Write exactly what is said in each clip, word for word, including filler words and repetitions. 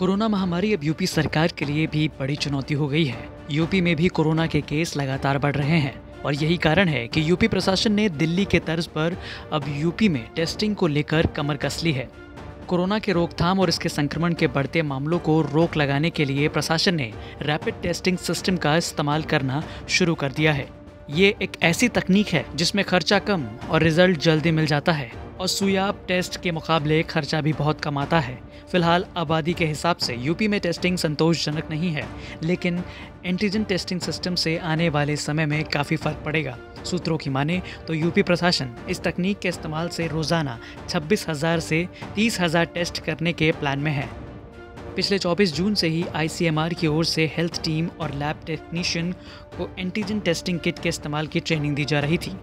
Corona महामारी अब UP सरकार के लिए भी बड़ी चुनौती हो गई है। यूपी में भी कोरोना के केस लगातार बढ़ रहे हैं और यही कारण है कि यूपी प्रशासन ने दिल्ली के तर्ज पर अब यूपी में टेस्टिंग को लेकर कमर कस ली है। कोरोना के रोकथाम और इसके संक्रमण के बढ़ते मामलों को रोक लगाने के लिए प्रशासन ने रैपिड टेस्टिंग सिस्टम का इस्तेमाल करना शुरू कर दिया है। ये एक ऐसी तकनीक है जिसमें खर्चा कम और रिजल्ट जल्दी मिल जाता है और सुयाब टेस्ट के मुकाबले खर्चा भी बहुत कम आता है। फिलहाल आबादी के हिसाब से यूपी में टेस्टिंग संतोषजनक नहीं है, लेकिन एंटीजन टेस्टिंग सिस्टम से आने वाले समय में काफ़ी फर्क पड़ेगा। सूत्रों की माने तो यूपी प्रशासन इस तकनीक के इस्तेमाल से रोज़ाना छब्बीस हज़ार से तीस हज़ार टेस्ट करने के प्लान में है। पिछले चौबीस जून से ही आईसीएमआर की ओर से हेल्थ टीम और लैब टेक्नीशियन को एंटीजन टेस्टिंग किट के इस्तेमाल की ट्रेनिंग दी जा रही थी।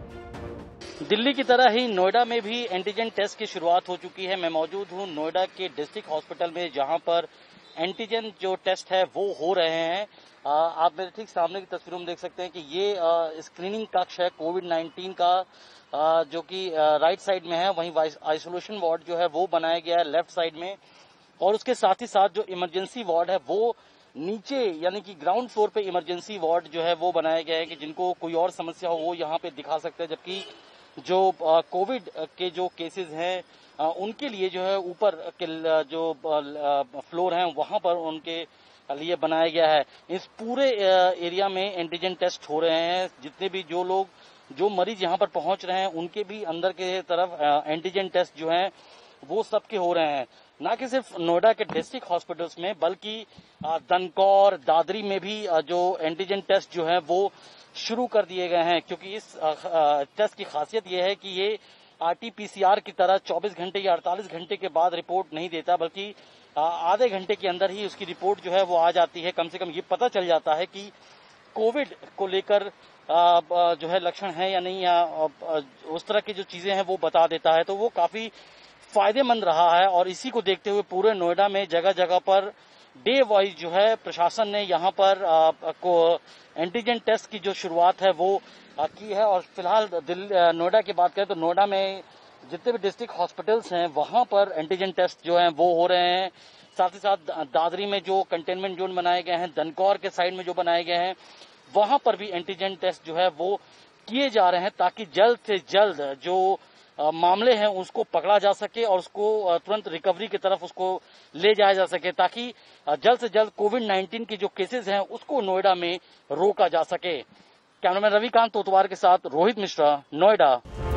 दिल्ली की तरह ही नोएडा में भी एंटीजन टेस्ट की शुरुआत हो चुकी है। मैं मौजूद हूं नोएडा के डिस्ट्रिक्ट हॉस्पिटल में, जहां पर एंटीजन जो टेस्ट है वो हो रहे हैं। आ, आप मेरे ठीक सामने की तस्वीरों में देख सकते हैं कि ये आ, स्क्रीनिंग कक्ष है कोविड नाइन्टीन का, आ, जो कि राइट साइड में है। वहीं आइसोलेशन वार्ड जो है वो बनाया गया है लेफ्ट साइड में, और उसके साथ ही साथ जो इमरजेंसी वार्ड है वो नीचे यानी कि ग्राउंड फ्लोर पे इमरजेंसी वार्ड जो है वो बनाया गया है कि जिनको कोई और समस्या हो वो यहाँ पे दिखा सकते हैं। जबकि जो कोविड के जो केसेस हैं उनके लिए जो है ऊपर के जो फ्लोर हैं वहां पर उनके लिए बनाया गया है। इस पूरे एरिया में एंटीजन टेस्ट हो रहे हैं। जितने भी जो लोग जो मरीज यहाँ पर पहुंच रहे हैं उनके भी अंदर के तरफ एंटीजन टेस्ट जो हैं वो सबके हो रहे हैं। न कि सिर्फ नोएडा के डिस्ट्रिक्ट हॉस्पिटल्स में बल्कि दनकौर, दादरी में भी जो एंटीजन टेस्ट जो है वो शुरू कर दिए गए हैं, क्योंकि इस टेस्ट की खासियत यह है कि ये आरटीपीसीआर की तरह चौबीस घंटे या अड़तालीस घंटे के बाद रिपोर्ट नहीं देता, बल्कि आधे घंटे के अंदर ही उसकी रिपोर्ट जो है वो आ जाती है। कम से कम ये पता चल जाता है कि कोविड को लेकर जो है लक्षण है या नहीं, या उस तरह की जो चीजें हैं वो बता देता है। तो वो काफी फायदेमंद रहा है और इसी को देखते हुए पूरे नोएडा में जगह जगह पर डे वाइज जो है प्रशासन ने यहाँ पर आ, को एंटीजन टेस्ट की जो शुरुआत है वो आ, की है। और फिलहाल नोएडा की बात करें तो नोएडा में जितने भी डिस्ट्रिक्ट हॉस्पिटल्स हैं वहां पर एंटीजन टेस्ट जो हैं वो हो रहे हैं। साथ ही साथ दादरी में जो कंटेनमेंट जोन बनाए गए हैं, दनकौर के साइड में जो बनाए गए हैं, वहां पर भी एंटीजन टेस्ट जो है वो किए जा रहे हैं, ताकि जल्द से जल्द जो मामले हैं उसको पकड़ा जा सके और उसको तुरंत रिकवरी की तरफ उसको ले जाया जा सके, ताकि जल्द से जल्द कोविड नाइन्टीन के जो केसेस हैं उसको नोएडा में रोका जा सके। कैमरामैन रविकांत तोतवार के साथ रोहित मिश्रा, नोएडा।